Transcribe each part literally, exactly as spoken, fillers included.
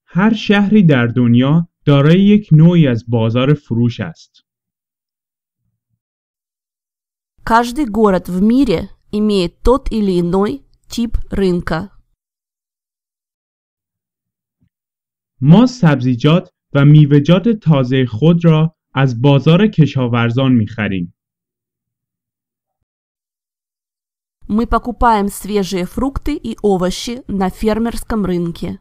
هر شهری در دنیا دارای یک نوعی از بازار فروش است. Каждый город в мире имеет тот или иной тип рынка. ما سبزیجات و میوه‌جات تازه خود را از بازار کشاورزان می‌خریم. Мы покупаем свежие фрукты и овощи на фермерском рынке.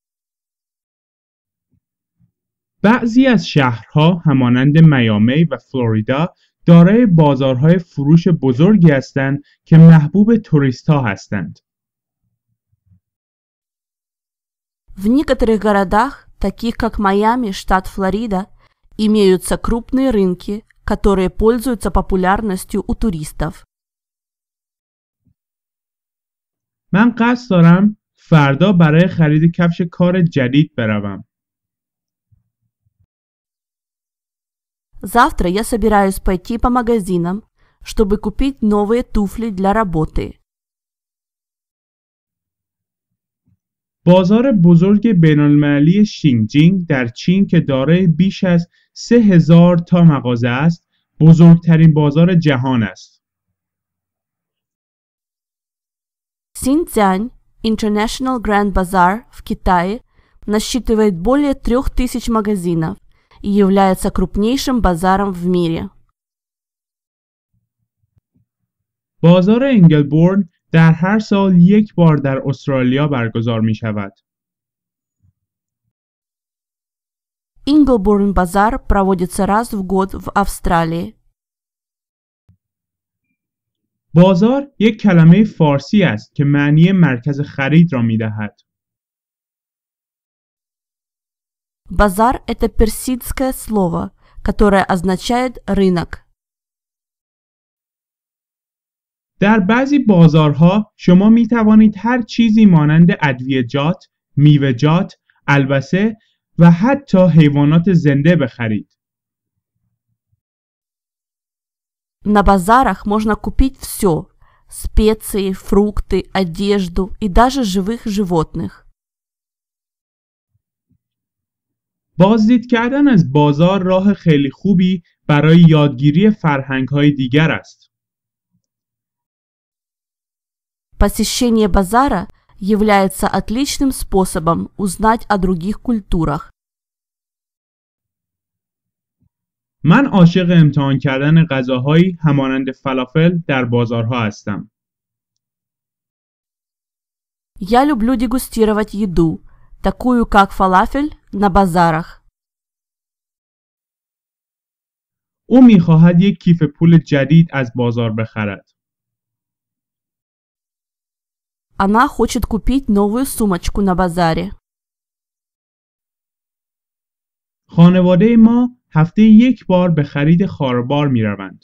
بعضی از شهرها همانند میامی و فلوریدا دارای بازارهای فروش بزرگی هستند که محبوب توریست‌ها هستند. В некоторых городах, таких как Майами, штат Флорида, имеются крупные рынки, которые пользуются популярностью у туристов. من قصد دارم فردا برای خرید کفش کار جدید بروم. Завтра я собираюсь пойти по магазинам, чтобы купить новые туфли для работы. بازار بزرگ بین‌المللی شینجینگ در چین که دارای بیش از سه هزار تا مغازه است، بزرگترین بازار جهان است. Синьцзянь International Grand Bazaar в Китае насчитывает более трех тысяч магазинов и является крупнейшим базаром в мире. بازار انگلبورن در هر سال یک بار در استرالیا برگزار می شود. Инглборн базар проводится раз в год в Австралии. بازار یک کلمه فارسی است که معنی مرکز خرید را می دهد. Базар – это персидское слово, которое означает рынок. در بعضی بازارها شما می توانید هر چیزی مانند ادویه‌جات، میوه‌جات، البسه و حتی حیوانات زنده بخرید. На базарах можно купить все – специи, фрукты, одежду и даже живых животных. بازدید کردن از بازار راه خیلی خوبی برای یادگیری فرهنگ‌های دیگر است. Посещение базара является отличным способом узнать о других культурах. من عاشق امتحان کردن غذاهایی همانند فلافل در بازارها هستم. Я люблю дегустировать еду, такую как фалафель, на базарах. او می‌خواهد یک کیف پول جدید از بازار بخرد. Она хочет купить новую сумочку на базаре. خانواده ما هفته یک بار به خرید خاربار می‌روند.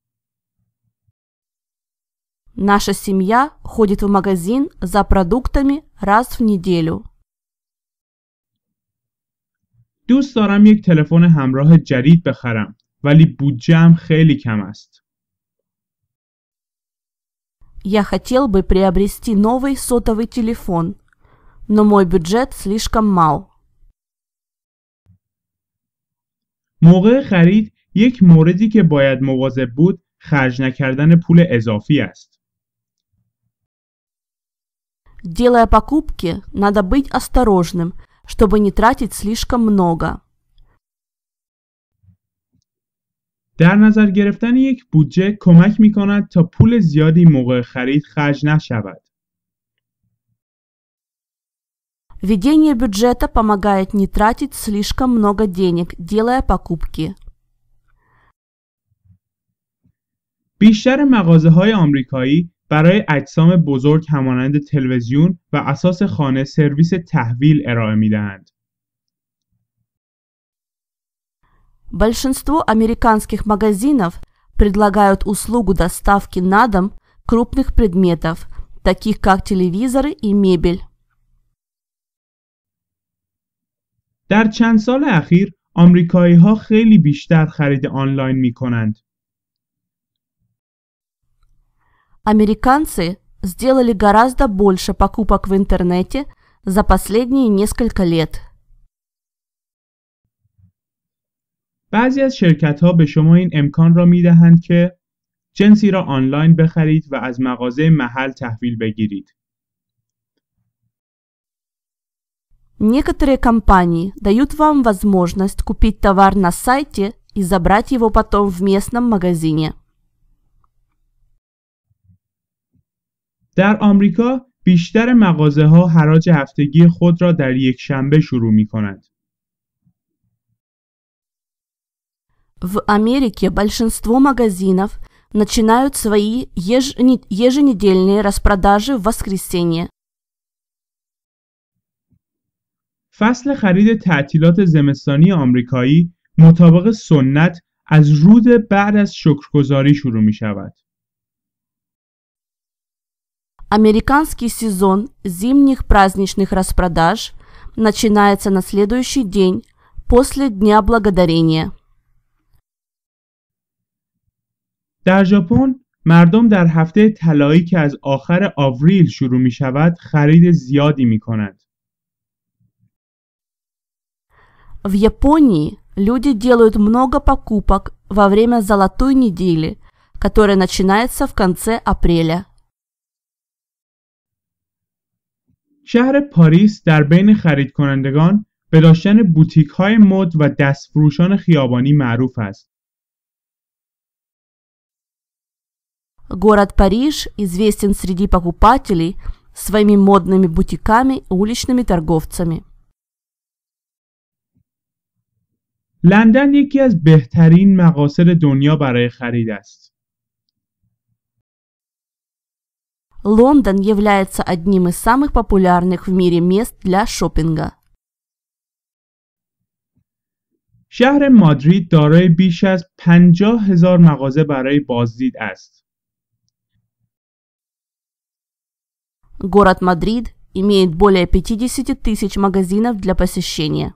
Наша семья ходит в магазин за продуктами раз в неделю. دوست دارم یک تلفن همراه جدید بخرم ولی بودجه‌ام خیلی کم است. Я хотел бы приобрести новый сотовый телефон, но мой бюджет слишком мал. موقع خرید یک موردی که باید مواظب بود خرج نکردن پول اضافی است. Делая покупки, надо быть осторожным, чтобы не тратить слишком много. در نظر گرفتن یک بودجه کمک می کند تا پول زیادی موقع خرید خرج نشود. Ведение бюджета помогает не тратить слишком много денег, делая покупки. بیشتر مغازه‌های آمریکایی برای اجسام بزرگ همانند تلویزیون و اساس خانه سرویس تحویل ارائه می‌دهند. Большинство американских магазинов предлагают услугу доставки на дом крупных предметов, таких как телевизоры и мебель. در چند سال اخیر آمریکایی‌ها خیلی بیشتر خرید آنلاین می‌کنند. Американцы сделали гораздо больше покупок в интернете за последние несколько лет. بعضی از شرکت‌ها به شما این امکان را می‌دهند که جنسی را آنلاین بخرید و از مغازه محل تحویل بگیرید. Некоторые компании дают вам возможность купить товар на сайте и забрать его потом в местном магазине. در آمریکا بیشتر مغازه‌ها حراج هفتگی خود را در یک شنبه شروع می‌کنند. В Америке большинство магазинов начинают свои ежене- еженедельные распродажи в воскресенье. فصل خرید تعطیلات زمستانی آمریکایی مطابق سنت از رود بعد از شکرگزاری شروع می شود. Американский сезон зимних праздничных распродаж начинается на следующий день после Дня Благодарения. در ژاپن مردم در هفته طلایی که از آخر آوریل شروع می شود خرید زیادی می کنند. В Японии люди делают много покупок во время Золотой недели, которая начинается в конце апреля. شهر پاریس در بین خرید کنندگان به داشتن بوتیک‌های مد و دستفروشان خیابانی معروف است. Город Париж известен среди покупателей своими модными бутиками и уличными торговцами. لندن یکی از بهترین مقاصد دنیا برای خرید است. Лондон является одним из самых популярных в мире мест для шопинга. شهر مادرید دارای بیش از پنجاه هزار مغازه برای بازدید است. Город Мадрид имеет более пятьдесят тысяч магазинов для посещения.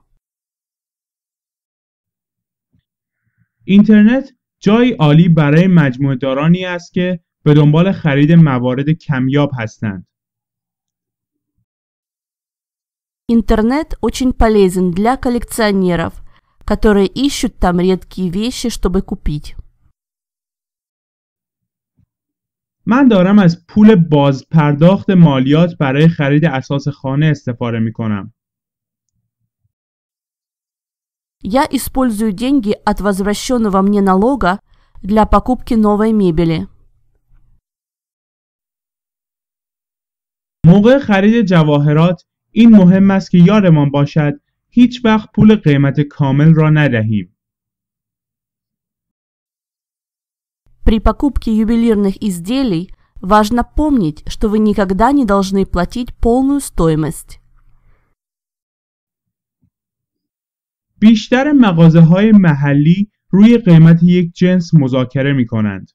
اینترنت جای عالی برای مجموعه دارانی است که به دنبال خرید موارد کمیاب هستند. Интернет очень полезен для коллекционеров, которые ищут там редкие вещи, чтобы купить. من дارم از پول بازپرداخت مالیات برای خرید اساس خانه استفاده می کنم. Я использую деньги от возвращенного мне налога для покупки новой мебели. موقع خرید جواهرات این مهم است که یادمان باشد هیچ وقت پول قیمت کامل را ندهیم. При покупке ювелирных изделий важно помнить, что вы никогда не должны платить полную стоимость. بیشتر مغازه‌های محلی روی قیمت یک جنس مذاکره می‌کنند.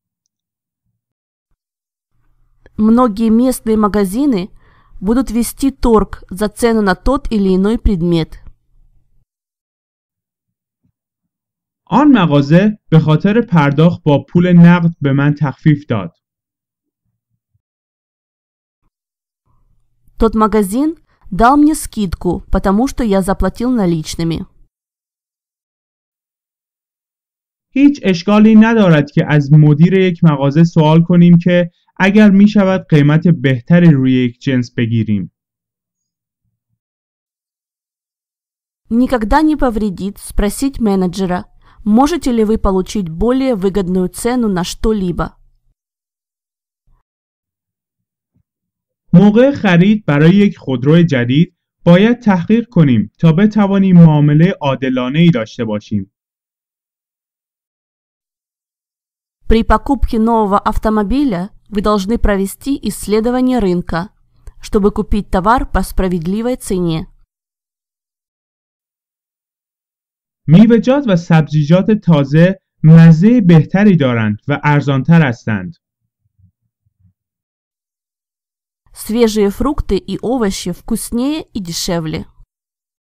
Многие местные магазины будут вести торг за цену на тот или иной предмет. آن مغازه به خاطر پرداخت با پول نقد به من تخفیف داد. Тот магазин дал мне скидку, потому что я заплатил наличными. هیچ اشکالی ندارد که از مدیر یک مغازه سوال کنیم که اگر می شود قیمت بهتری روی یک جنس بگیریم. Никогда не повредит спросить менеджера, можете ли вы получить более выгодную цену на что-либо. موقع خرید برای یک خودرو جدید باید تحقیق کنیم تا بتوانیم معامله عادلانه‌ای داشته باشیم. При покупке нового автомобиля вы должны провести исследование рынка, чтобы купить товар по справедливой цене. میوه‌جات و سبزیجات تازه مزه بهتری دارند و ارزانتر هستند. Свежие фрукты и овощи вкуснее и дешевле.